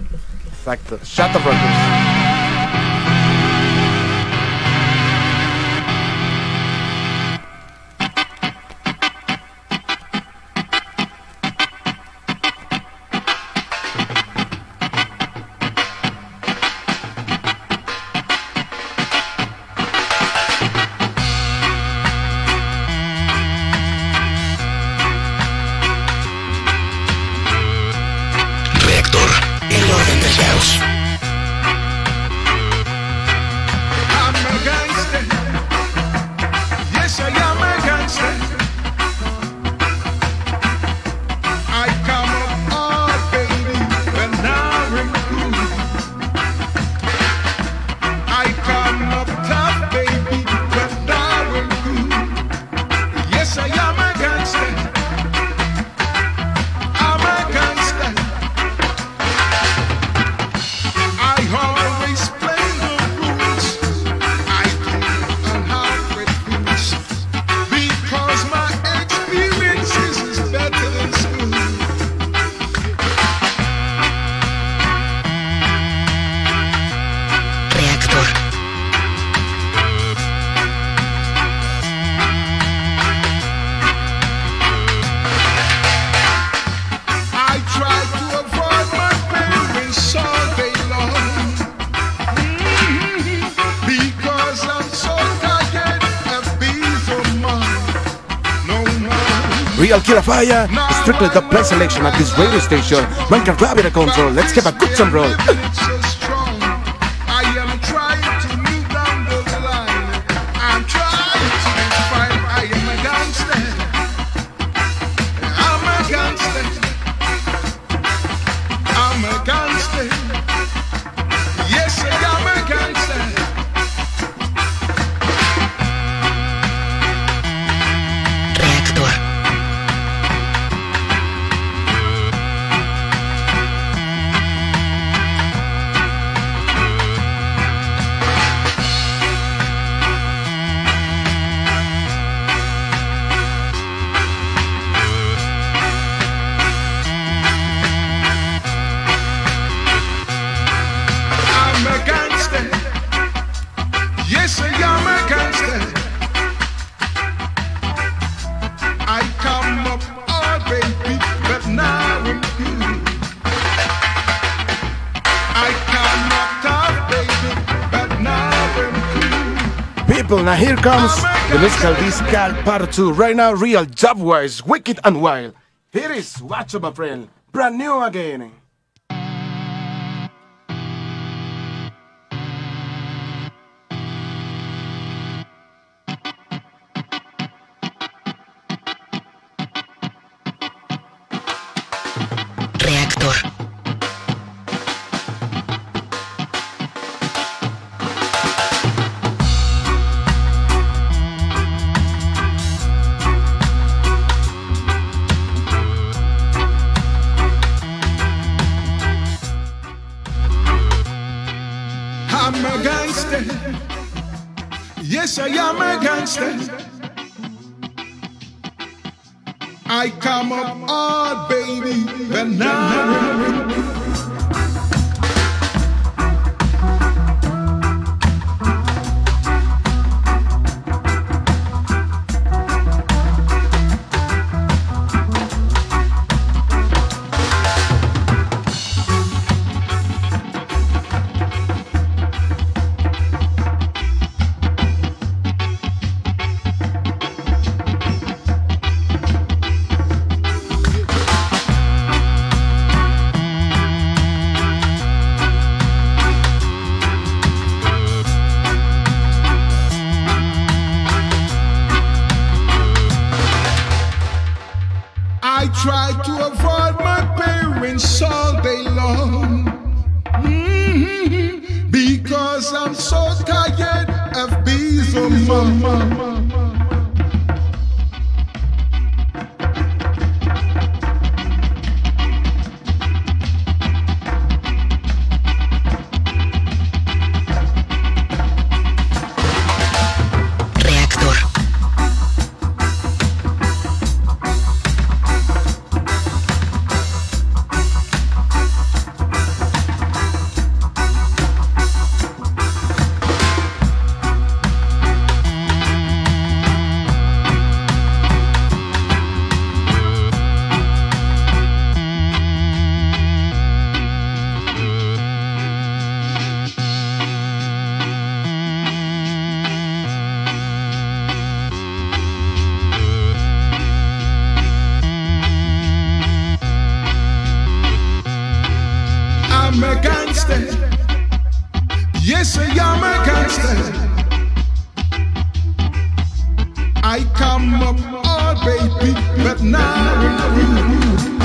exacto, Shatter Rockers. Real Killer Fire. Strictly the play selection at this radio station. Man can grab it a control. Let's give a good some roll. Now here comes the musical discal part two. Right now, real job wise, wicked and wild. Here is Watch My Friend, brand new again. Reactor. Yes, I am a gangster. I come up hard, baby, but now Yes, I am a gangster. I come up all baby, but now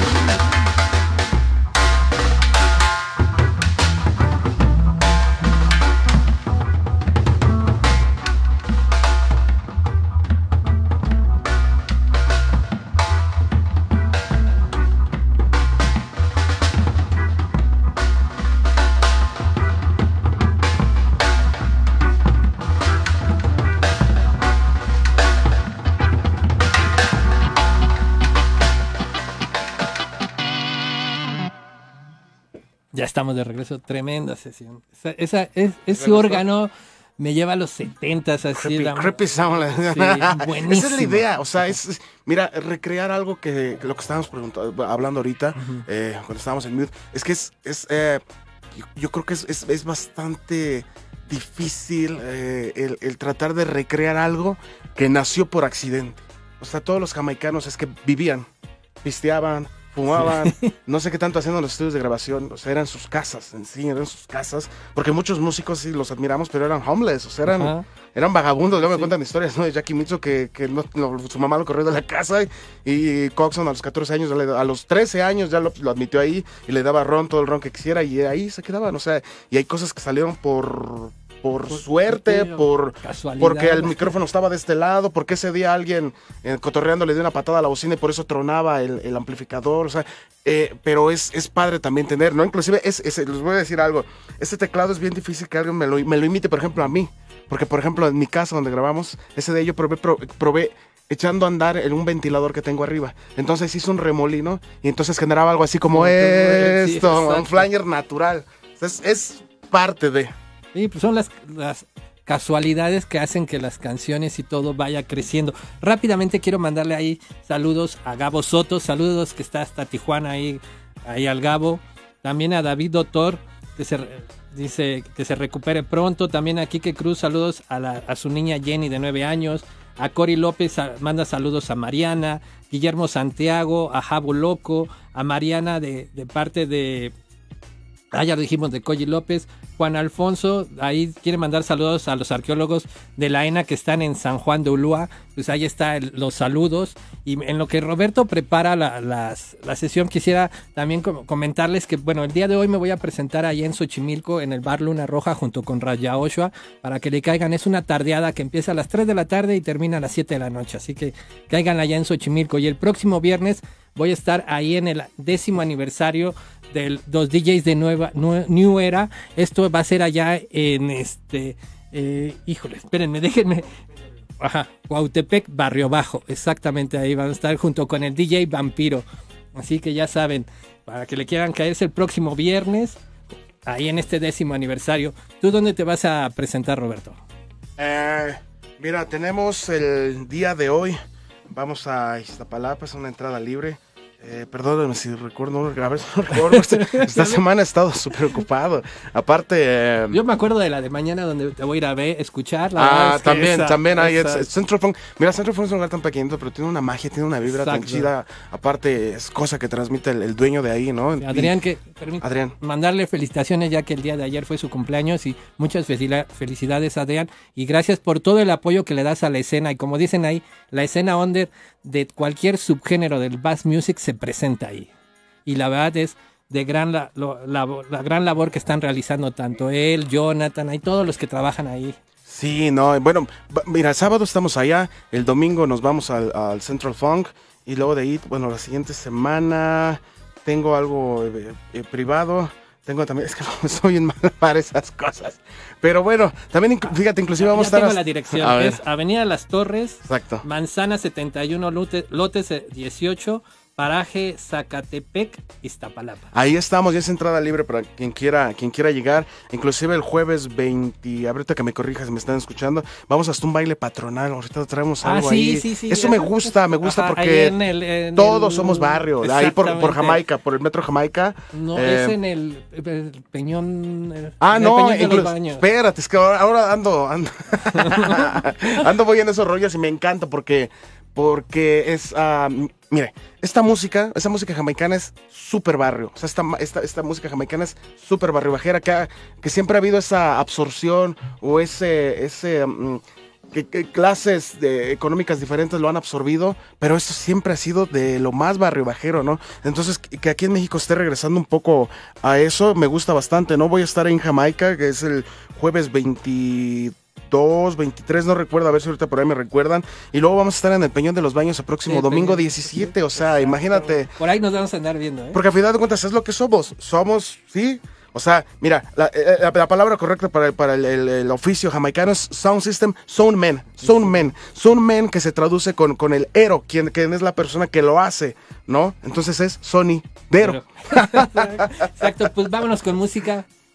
Ya estamos de regreso, tremenda sesión. Esa, esa, es, ese órgano me lleva a los setentas, así. Creepy, la... creepy sound. Sí, buenísimo. Esa es la idea, o sea, es, mira, recrear algo que, que lo que estábamos preguntando, hablando ahorita, uh-huh. eh, cuando estábamos en mute, es que es, es eh, yo, yo creo que es, es, es bastante difícil eh, el, el tratar de recrear algo que nació por accidente. o sea, todos los jamaicanos es que vivían, pisteaban, fumaban, sí. no sé qué tanto haciendo en los estudios de grabación, o sea, eran sus casas, en sí, eran sus casas, porque muchos músicos sí los admiramos, pero eran homeless, o sea, eran, eran vagabundos. Luego sí. me cuentan historias, ¿no? De Jackie Mitchell, que, que no, no, su mamá lo corrió de la casa, y, y Coxon a los catorce años, a los trece años ya lo, lo admitió ahí, y le daba ron, todo el ron que quisiera, y ahí se quedaban, o sea, y hay cosas que salieron por... por, por suerte, por porque el micrófono estaba de este lado, porque ese día alguien eh, cotorreando le dio una patada a la bocina y por eso tronaba el, el amplificador, o sea, eh, pero es, es padre también tener, ¿no? Inclusive, es, es, les voy a decir algo, este teclado es bien difícil que alguien me lo, me lo imite, por ejemplo, a mí, porque por ejemplo en mi casa donde grabamos, ese día yo probé, probé, probé echando a andar en un ventilador que tengo arriba, entonces hice un remolino y entonces generaba algo así como sí, esto, sí, un flyer natural, es, es parte de... Sí, pues son las, las casualidades que hacen que las canciones y todo vaya creciendo. Rápidamente quiero mandarle ahí saludos a Gabo Soto, saludos que está hasta Tijuana ahí, ahí al Gabo. También a David Doctor, que se dice que se recupere pronto. También a Quique Cruz, saludos a, la, a su niña Jenny de nueve años. A Cori López a, manda saludos a Mariana. Guillermo Santiago, a Jabo Loco, a Mariana de, de parte de... Ah, ya lo dijimos, de Coyi López. Juan Alfonso, ahí quiere mandar saludos a los arqueólogos de la E N A que están en San Juan de Ulúa. Pues ahí están los saludos. Y en lo que Roberto prepara la, las, la sesión, quisiera también com- comentarles que, bueno, el día de hoy me voy a presentar ahí en Xochimilco, en el bar Luna Roja, junto con Raya Ochoa, para que le caigan. Es una tardeada que empieza a las tres de la tarde y termina a las siete de la noche. Así que caigan allá en Xochimilco. Y el próximo viernes voy a estar ahí en el décimo aniversario de los D Js de nueva New Era. Esto va a ser allá en este eh, híjole, espérenme, déjenme ajá, Cuautepec, Barrio Bajo, exactamente ahí van a estar junto con el D J Vampiro, así que ya saben, para que le quieran caerse el próximo viernes ahí en este décimo aniversario. ¿Tú dónde te vas a presentar, Roberto? Eh, mira, tenemos el día de hoy, vamos a Iztapalapa, es una entrada libre. Eh, perdóname si recuerdo, a ver si no recuerdo. Esta, esta semana he estado súper ocupado. Aparte, eh, yo me acuerdo de la de mañana donde te voy a ir a ver, escuchar. La ah, es también, esa, también hay esa... Central Funk. Mira, Central Funk es un lugar tan pequeñito, pero tiene una magia, tiene una vibra Exacto. tan chida. Aparte, es cosa que transmite el, el dueño de ahí, ¿no? Adrián, que permite Adrián. mandarle felicitaciones, ya que el día de ayer fue su cumpleaños, y muchas felicidades, Adrián, y gracias por todo el apoyo que le das a la escena. Y como dicen ahí, la escena under de cualquier subgénero del bass music se presenta ahí. Y la verdad es de gran la, lo, la, la gran labor que están realizando tanto él, Jonathan, y todos los que trabajan ahí. Sí, no, bueno, mira, el sábado estamos allá, el domingo nos vamos al, al Central Funk, y luego de ahí, bueno, la siguiente semana tengo algo eh, eh, privado. Tengo también, es que no soy bien mal para esas cosas. Pero bueno, también, fíjate, inclusive ya, vamos ya a estar... tengo la dirección, es Avenida Las Torres, Exacto. Manzana setenta y uno, lote, lotes dieciocho, paraje Zacatepec, Iztapalapa. Ahí estamos, ya es entrada libre para quien quiera, quien quiera llegar. Inclusive el jueves veinte, ahorita que me corrijas si me están escuchando, vamos hasta un baile patronal, ahorita traemos algo ah, sí, ahí. Sí, sí, Eso me gusta, me gusta Ajá, porque en el, en todos el... somos barrio, ahí por, por Jamaica, por el metro Jamaica. No, eh... es en el, el Peñón. El, ah, el no, Peñón incluso, espérate, es que ahora, ahora ando, ando, ando voy en esos rollos y me encanta porque... Porque es, uh, mire, esta música, esa música jamaicana es súper barrio. O sea, esta, esta, esta música jamaicana es súper barrio bajera, que, ha, que siempre ha habido esa absorción o ese, ese um, que, que clases de, económicas diferentes lo han absorbido, pero esto siempre ha sido de lo más barrio bajero, ¿no? Entonces, que aquí en México esté regresando un poco a eso, me gusta bastante, ¿no? Voy a estar en Jamaica, que es el jueves veintidós, veintitrés, no recuerdo, a ver si ahorita por ahí me recuerdan, y luego vamos a estar en el Peñón de los Baños el próximo sí, domingo diecisiete, o sea, imagínate. Por ahí nos vamos a andar viendo, ¿eh? Porque a final de cuentas es lo que somos, somos, ¿sí? O sea, mira, la, la, la palabra correcta para, para el, el, el oficio jamaicano es sound system, sound man, sound man, sound man, que se traduce con, con el ero, quien, quien es la persona que lo hace, ¿no? Entonces es sonidero. Exacto, pues vámonos con música.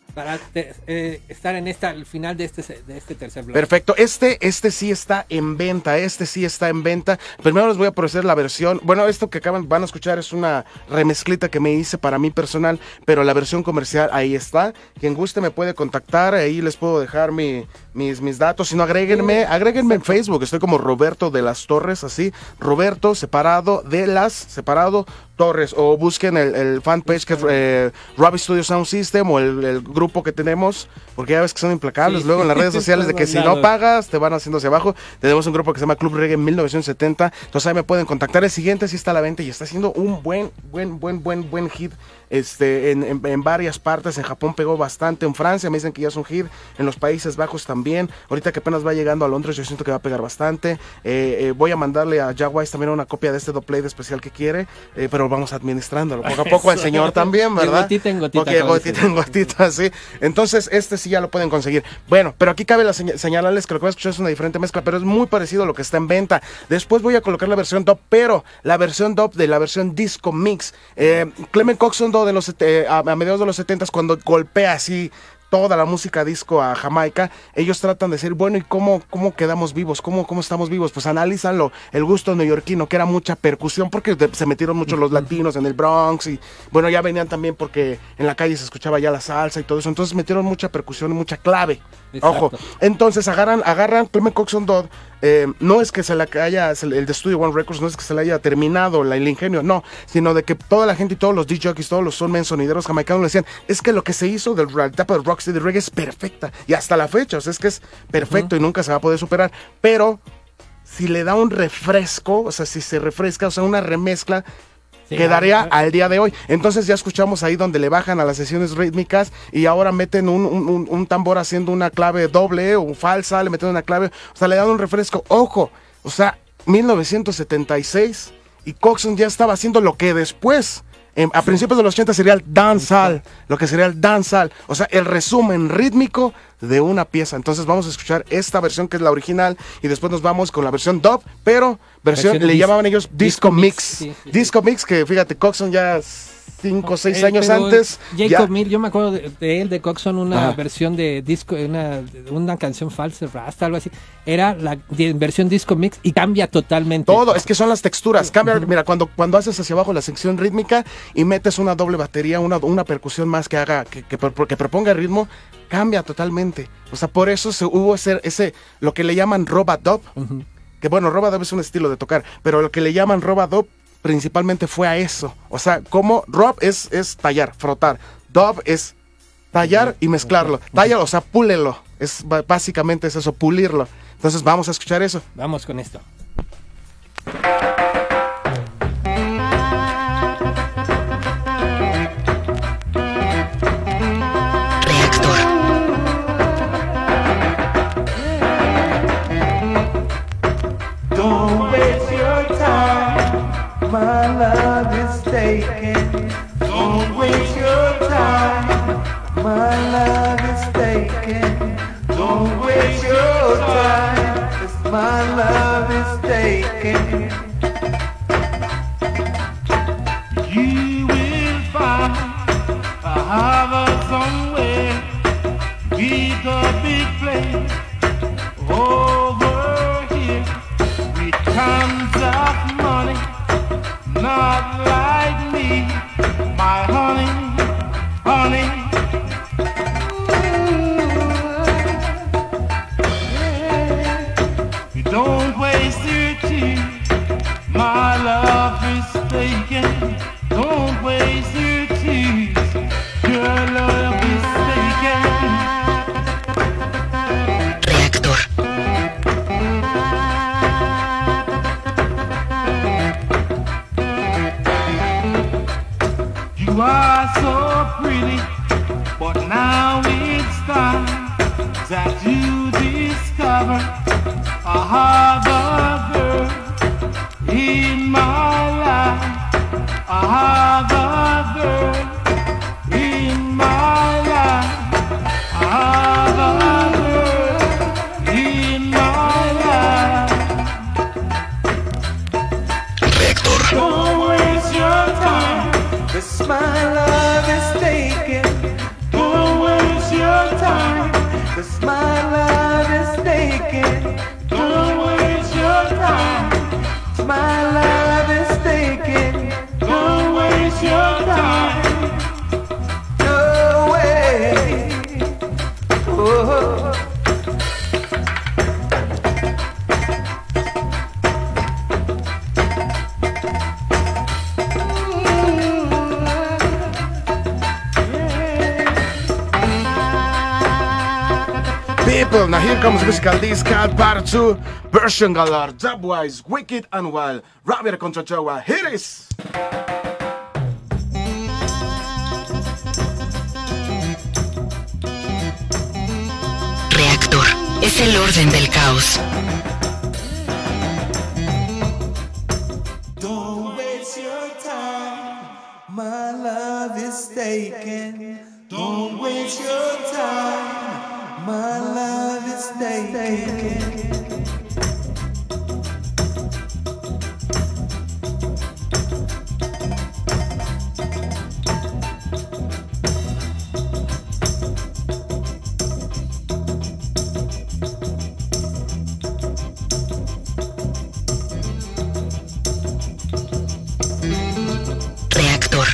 para te, eh, estar en esta, al final de este, de este tercer bloque. Perfecto, este, este sí está en venta, este sí está en venta. Primero les voy a ofrecer la versión, bueno, esto que acaban, van a escuchar es una remezclita que me hice para mí personal, pero la versión comercial ahí está. Quien guste me puede contactar, ahí les puedo dejar mi, mis, mis datos, si no agréguenme, agréguenme en Facebook, estoy como Roberto de las Torres, así, Roberto separado de las, separado Torres, o busquen el, el fanpage que es eh, Robbie Studio Sound System o el, el grupo que tenemos, porque ya ves que son implacables, sí, luego en las redes sociales de que si no pagas te van haciendo hacia abajo. Tenemos un grupo que se llama Club Reggae mil novecientos setenta, entonces ahí me pueden contactar. El siguiente sí está a la venta y está haciendo un buen, buen, buen, buen, buen hit este, en, en, en varias partes. En Japón pegó bastante, en Francia me dicen que ya es un hit, en los Países Bajos también, ahorita que apenas va llegando a Londres yo siento que va a pegar bastante. eh, eh, voy a mandarle a Jack Wise también una copia de este doble de especial que quiere, eh, pero vamos administrándolo poco a poco al señor también, ¿verdad? De gotita en gotita. Porque gotita en gotita, sí. Entonces, este sí ya lo pueden conseguir. Bueno, pero aquí cabe la señ señalarles que lo que voy a escuchar es una diferente mezcla, pero es muy parecido a lo que está en venta. Después voy a colocar la versión dub, pero la versión dub de la versión disco mix. Eh, Clement Coxon de los, eh, a, a mediados de los setentas, cuando golpea así toda la música disco a Jamaica, ellos tratan de decir, bueno, ¿y cómo, cómo quedamos vivos? ¿Cómo, ¿Cómo estamos vivos? Pues analízanlo, el gusto neoyorquino, que era mucha percusión, porque se metieron mucho los latinos en el Bronx, y bueno, ya venían también porque en la calle se escuchaba ya la salsa y todo eso, entonces metieron mucha percusión y mucha clave. Exacto. Ojo, entonces agarran, agarran Clement Coxon Dodd, eh, no es que se la haya, el de Studio One Records, no es que se le haya terminado la, el ingenio, no, sino de que toda la gente y todos los D Js, todos los soulmen sonideros jamaicanos le decían, es que lo que se hizo del la etapa del rocksteady reggae es perfecta, y hasta la fecha, o sea, es que es perfecto, uh-huh, y nunca se va a poder superar, pero si le da un refresco, o sea, si se refresca, o sea, una remezcla, sí, quedaría ah, al día de hoy. Entonces ya escuchamos ahí donde le bajan a las sesiones rítmicas y ahora meten un, un, un tambor haciendo una clave doble o falsa, le meten una clave, o sea, le dan un refresco. Ojo, o sea, mil novecientos setenta y seis y Coxon ya estaba haciendo lo que después, en, a principios de los ochenta, sería el dancehall, lo que sería el dancehall, o sea, el resumen rítmico de una pieza. Entonces vamos a escuchar esta versión que es la original y después nos vamos con la versión dub, pero versión, versión le llamaban ellos disco, disco mix, sí, sí, disco sí. mix, que fíjate, Coxon ya cinco o seis eh, años antes. Jacob Mill, yo me acuerdo de, de él, de Coxon, una Ajá. versión de disco, una, una canción falsa, rasta, algo así. Era la de, versión disco mix y cambia totalmente. Todo, es que son las texturas. Cambia, uh-huh. Mira, cuando, cuando haces hacia abajo la sección rítmica y metes una doble batería, una, una percusión más que haga, que, que, que proponga ritmo, cambia totalmente. O sea, por eso se hubo ese, ese lo que le llaman robadub, uh-huh. que bueno, robadub es un estilo de tocar, pero lo que le llaman robadub principalmente fue a eso. O sea, como rob es, es tallar, frotar. Dub es tallar y mezclarlo. Tallar, o sea, púlelo. Es, básicamente es eso, pulirlo. Entonces vamos a escuchar eso. Vamos con esto. My love is taken. Don't waste your time. My love is taken. Don't waste your time. 'Cause my love is taken. You will find a harbor somewhere. Beat a big plane over here with tons of money. Not like me, my honey, honey. You don't waste your tears, my love is taken. Don't waste your tears, your love is taken. taken. Don't waste your time. My love is taken. Don't waste your time. No way. Oh. People, now here comes musical disc called Part two, version galore, dubwise, wicked and wild. Javier contra Chowa, here it is. Reactor es el orden del caos. Don't waste your time. My love is taken. Don't waste your time. My love is taken. Reactor.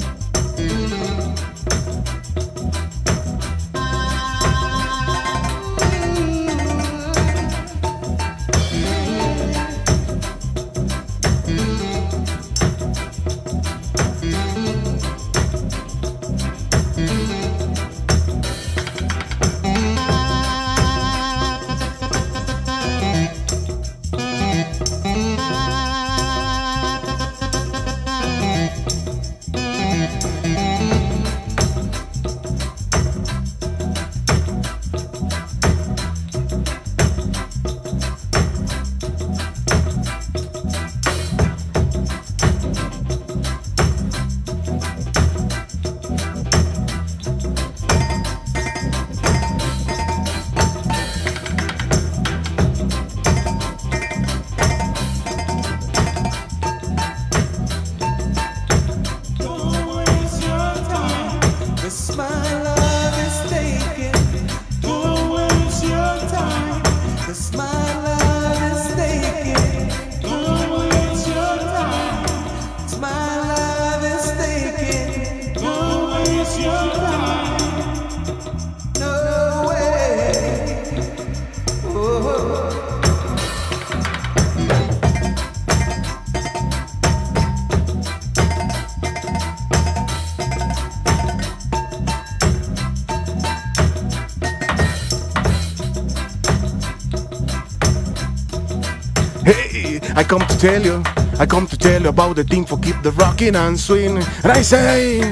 I come to tell you, I come to tell you about the thing for keep the rocking and swing. And I say,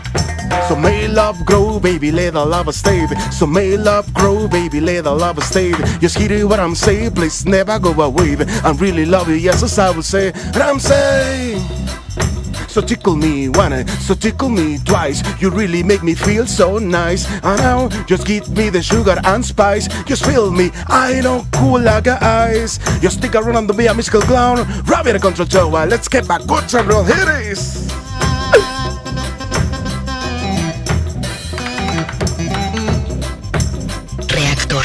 so may love grow, baby, let the love stay. So may love grow, baby, let the love stay. Just hear what I'm saying, please never go away. I really love you, yes, as I will say. And I'm saying, so tickle me one, so tickle me twice. You really make me feel so nice. And now, just give me the sugar and spice. Just feel me, I don't cool like ice. Just stick around and be a musical clown. Javier contra Chowa, let's get back good and roll. Here it is. Reactor.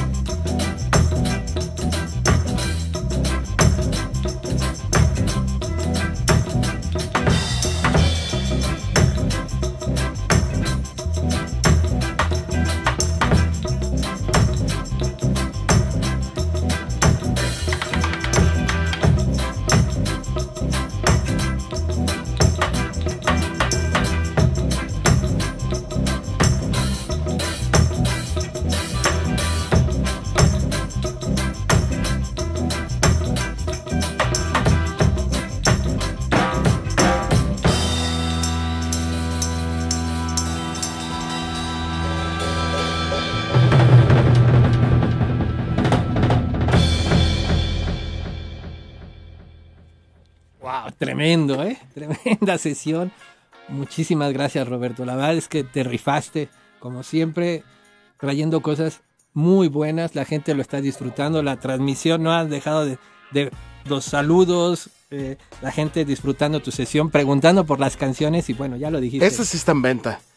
Tremendo, ¿eh? Tremenda sesión. Muchísimas gracias, Roberto. La verdad es que te rifaste, como siempre, trayendo cosas muy buenas. La gente lo está disfrutando. La transmisión no has dejado de, de los saludos. Eh, la gente disfrutando tu sesión, preguntando por las canciones y bueno, ya lo dijiste. Esta sí está en venta.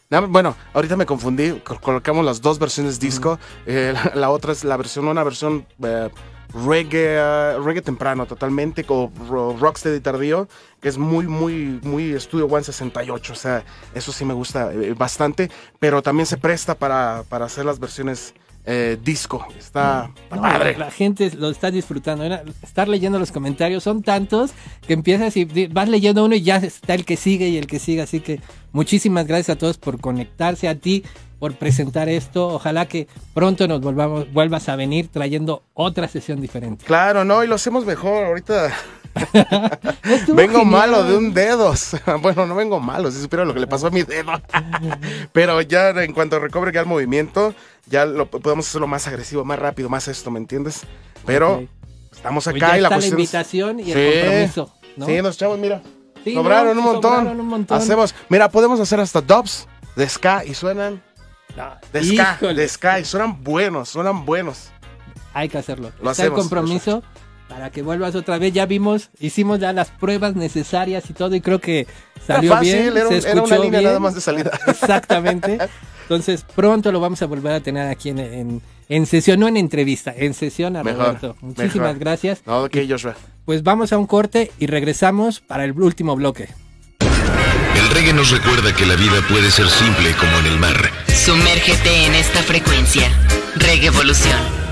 Nada- Bueno, ahorita me confundí, co- colocamos las dos versiones disco, eh, la, la otra es la versión, una versión eh, reggae, eh, reggae temprano totalmente, o ro- rocksteady tardío, que es muy, muy, muy Studio One sesenta y ocho, o sea, eso sí me gusta eh, bastante, pero también se presta para, para hacer las versiones eh, disco, está No, padre. la gente lo está disfrutando. Era estar leyendo los comentarios, son tantos que empiezas y di- vas leyendo uno y ya está el que sigue y el que sigue. Así que muchísimas gracias a todos por conectarse, a ti por presentar esto. Ojalá que pronto nos volvamos, vuelvas a venir trayendo otra sesión diferente. Claro, no, y lo hacemos mejor, ahorita Estuvo vengo genial. malo de un dedo. Bueno, no vengo malo, si supieron lo que le pasó a mi dedo. Pero ya en cuanto recobre ya el movimiento, ya lo podemos hacerlo más agresivo, más rápido, más esto, ¿me entiendes? Pero Ok. estamos Pues acá ya y la está la cuestión es- invitación y el Sí. compromiso, ¿no? Sí, nos echamos, mira. Sí, sobraron, no, un montón. sobraron un montón. Hacemos, mira, podemos hacer hasta dubs de ska y suenan de ska, Híjole. de ska y suenan buenos, suenan buenos. Hay que hacerlo. Lo Está el hacemos, compromiso para que vuelvas otra vez. Ya vimos, hicimos ya las pruebas necesarias y todo y creo que salió Era fácil, bien. era, un- se era una escuchó línea bien. nada más de salida. Exactamente. Entonces pronto lo vamos a volver a tener aquí en, en, en sesión, no en entrevista, en sesión a Mejor, Roberto. Muchísimas mejor. gracias. No, ok, Joshua. Pues vamos a un corte y regresamos para el último bloque. El reggae nos recuerda que la vida puede ser simple como en el mar. Sumérgete en esta frecuencia. Reggae Evolución.